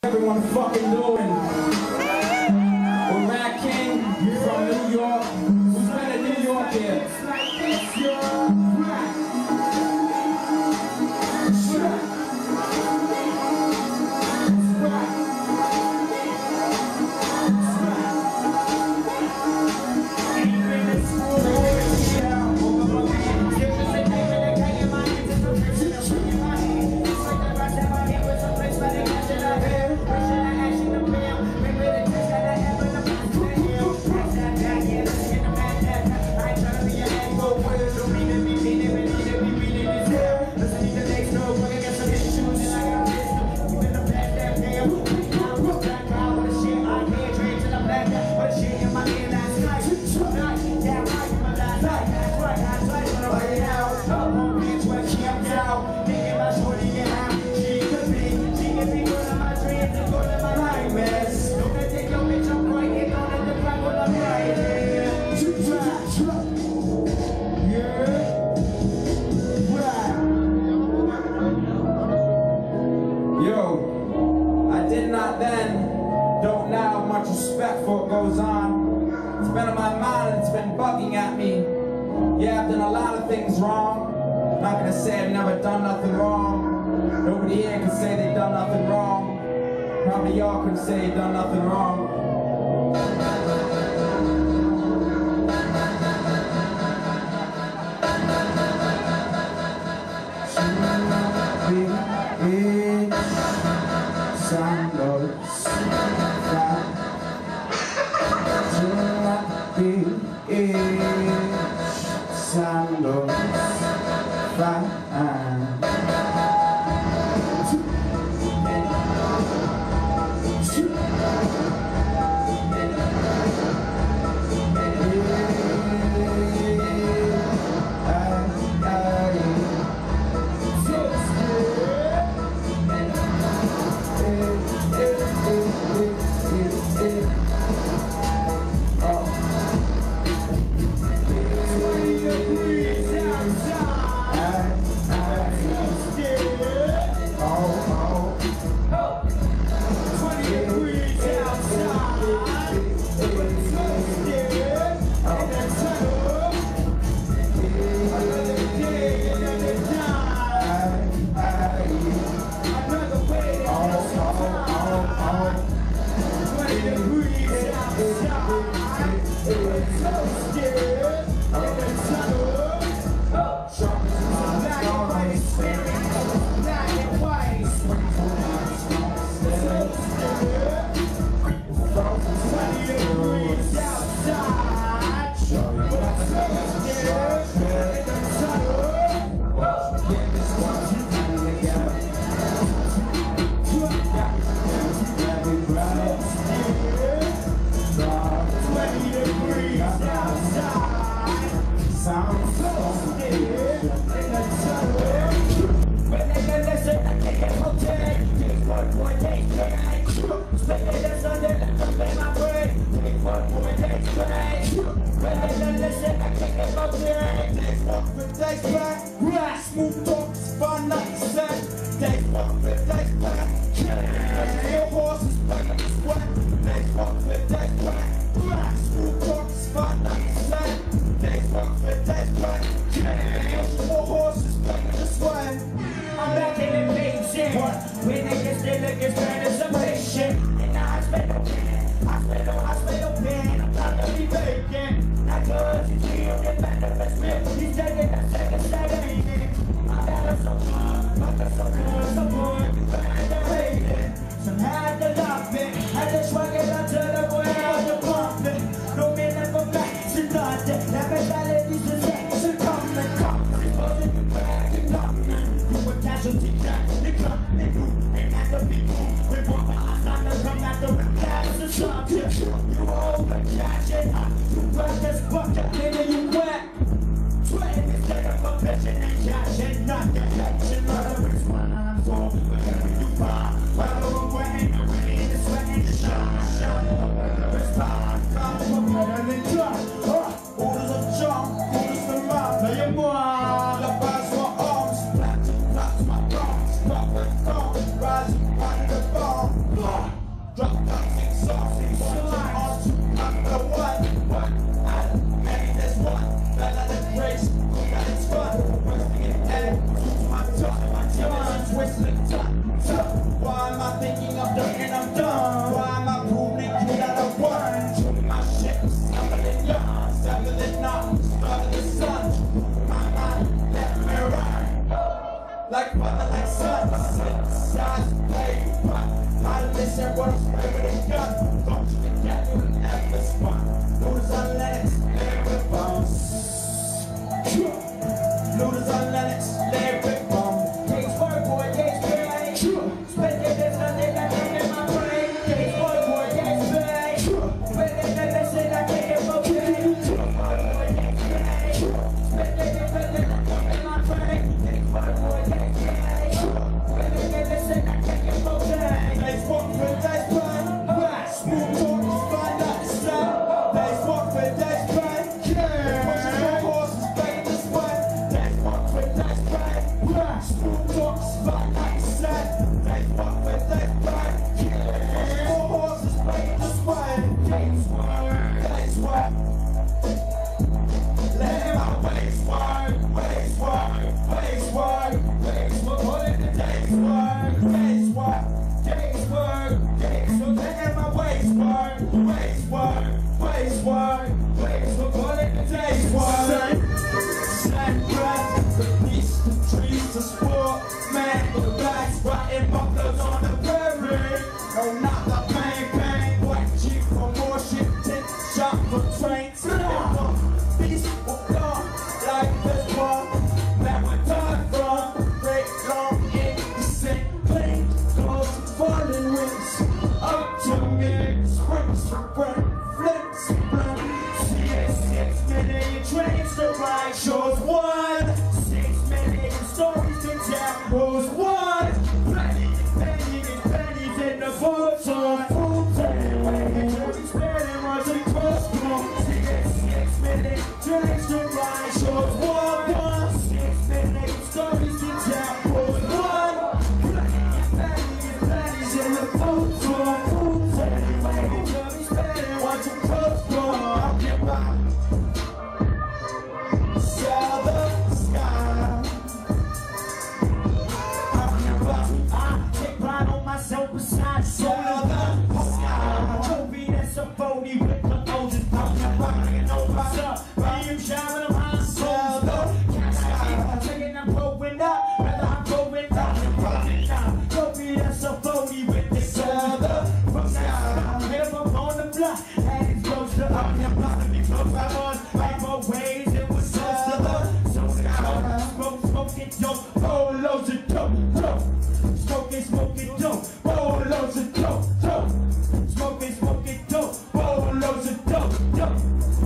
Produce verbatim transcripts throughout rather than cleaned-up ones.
Everyone fucking doing. We're Ratking from New York. Who's been to New York here? Don't now have much respect for what goes on. It's been on my mind and it's been bugging at me. Yeah, I've done a lot of things wrong. I'm not gonna say I've never done nothing wrong. Nobody here can say they've done nothing wrong. Probably y'all can say you've done nothing wrong. Sandals, fine. When they get still look as bad as a patient. And I spend a pen, I spend a, I spend a pen. I'm trying to be vacant. Not cause he's real, get back to the Smith. He's taking a second, second. My dad is so good, my dad's so good, so good. You find the rating. Some had to love it. I just swag it up to the world, you pump it. No minute for back, she loved it. That mentality's the sex, she come and come. It's supposed to be back and come. You a casualty, you come. The people, we want my son to come at the past the subject. You open cash it up, you work this bucket, nigga, you wet. Sweating instead of a bitchin' and cash and nothing. Action, mother, it's one I'm for, wherever you find. Whether I'm wetting, I'm ready to sweat and shine, shine. Whether it's fine, come from better than dry. Orders of jump, orders from mouth, play your mind. The bars for arms, flat, flat, my arms, pop and come, rising. The bomb. Why am I thinking I'm done and I'm done? Why am I proving you that I won? Doing my shit, stronger than young, stronger than not, stronger than sun. My mind, let me run. Like father, like son, size, play, how to listen, what I'm spraying with a gun. Don't you forget you an endless fun. Looters on Lennox, lay with bones. Looters on Lennox, lay with bones. Gates boy, boy, gates pay. Spend it, there's nothing I can in my brain. Gates boy, boy, gates pay. Spend it, there's nothing I can in my brain. Gates boy, boy, gates pay. Spend it, there's nothing I can in my brain. Gates boy, boy, gates pay. Spend it, there's nothing I can in my brain. Gates walk for dice play. Smooth talk is fine, not the same. Days walk for dice play. Pushing my horses back this way. Days walk for dice play. Smooth talk is fine, not the same. Days walk for dice play. Pushing my horses back this way. Days work, days work. Let my ways work, ways work, ways work, ways work. Call it the days work, days work, days work, days work. Let my ways work, ways work, ways work, ways work. Call it the days work. Sun, sun, bright, the beast, the trees, the sport, man, the guys riding buckles on the prairie. No, not the pain, pain. White jeep from Washington, shot from trains. Beast will come like this one. That we died from. Great long indecent plane. Close falling wings. Up to me. Springs from burn. Flips from. C S six million trains to ride. Shows one. Six million stories to tell. Who's one? Plenty, plenty, pennies in the photon. Full time. Dirty spinning was a cross bone. C S six million trains to ride. Shows one, one. Six million stories to tell. Who's one? Plenty, pennies, pennies in the photon. Full time. Dirty spinning was a cross bone. Occupy. Sell the sky. I take pride on myself besides sell the sky. Trophy that's a phony with the oldest pop. Rocking over, sir. I'm shouting my soul. The sky. Taking I'm growing up, whether I'm growing up and growing up. Trophy that's a phony with the sell the sky. Hit up on the block, and it's close to up your block. To be close by one, rainbow waves, it was close to the so sky. Smoke, smoking dope, roll loads of dope, dope. Smoking, smoking dope, roll loads of dope, dope. Smoking, smoking dope, roll loads of dope, dope.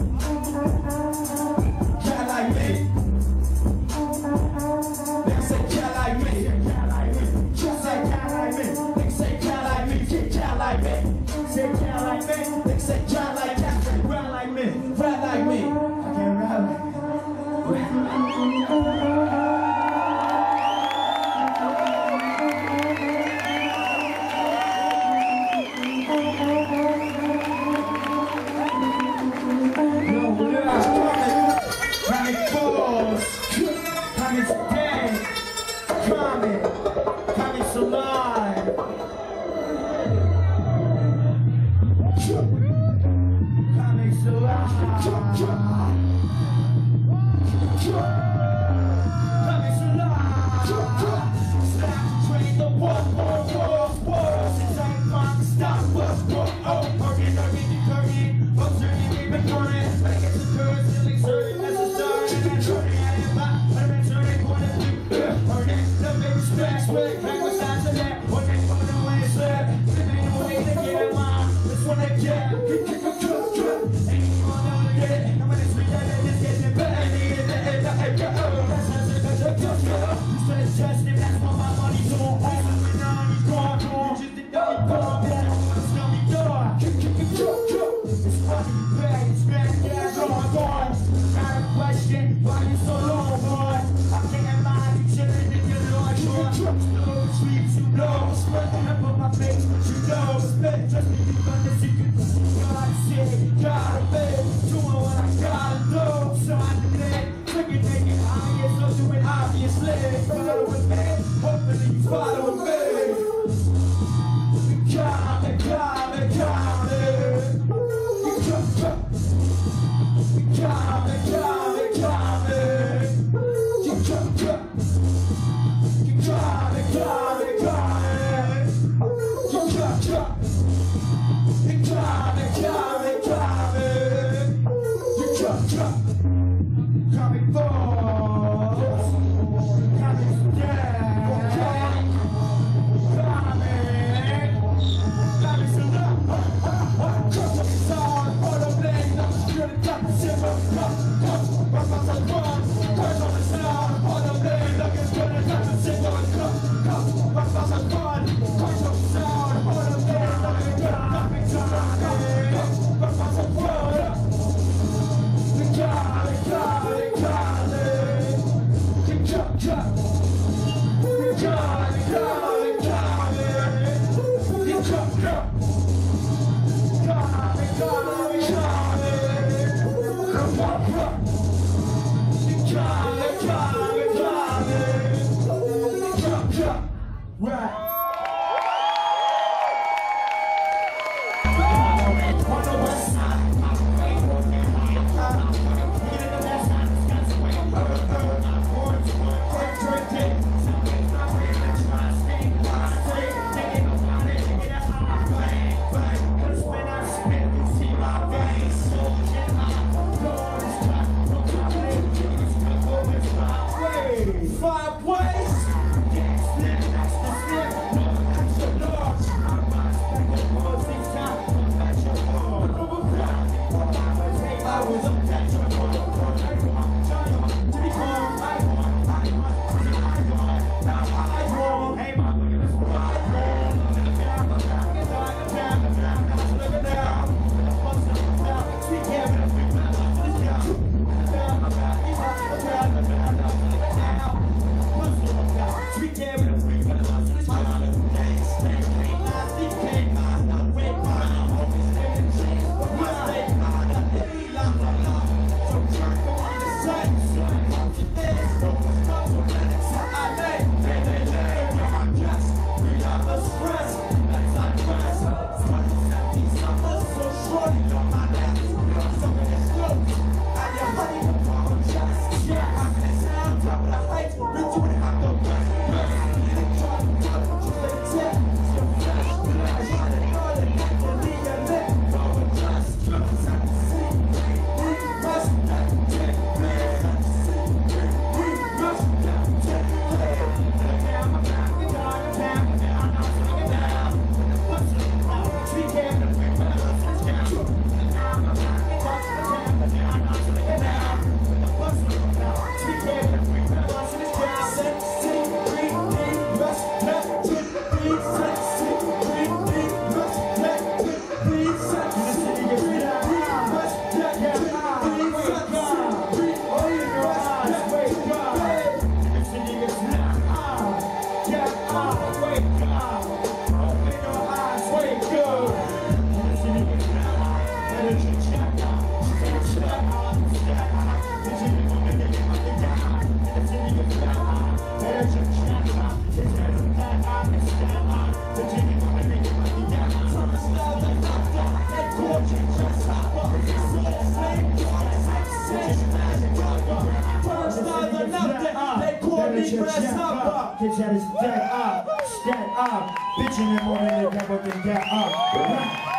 Can't like me. They say can't like me. Can't say can't like me. They say can't like me. Can't like me. Say can't like me. They say can't like can't rap like me. Rap like me. I can't rap like me. Hopefully you follow me. Stand up, bitching in the morning, they never been get up.